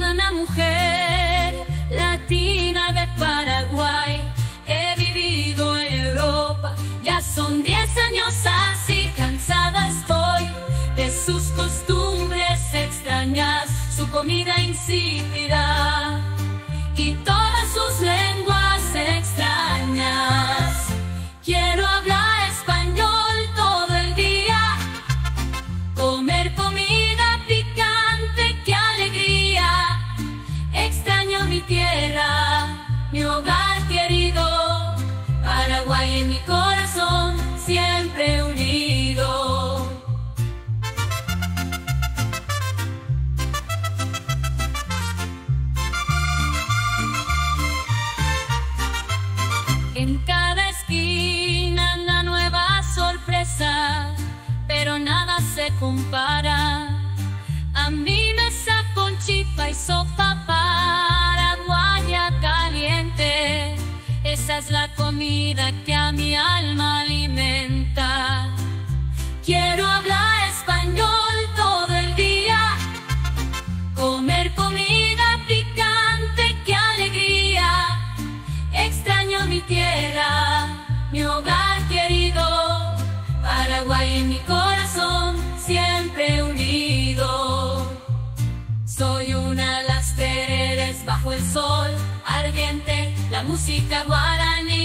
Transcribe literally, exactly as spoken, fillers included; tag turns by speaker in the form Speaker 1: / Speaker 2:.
Speaker 1: una mujer latina de Paraguay. He vivido en Europa, ya son diez años así. Cansada estoy de sus costumbres extrañas, su comida insípida y todas sus lenguas extrañas. Quiero hablar español todo el día, comer comida picante, qué alegría. Extraño mi tierra, mi hogar querido, Paraguay en mi corazón, siempre unido. En cada esquina una nueva sorpresa, pero nada se compara a mi mesa con chipa y sopa paraguaya caliente. Esa es la comida que a mi alma alimenta. Quiero hablar español todo el día, comer comida picante, qué alegría. Extraño mi tierra, mi hogar querido, Paraguay en mi corazón, siempre unido. Soy una de las tereres bajo el sol ardiente, la música guaraní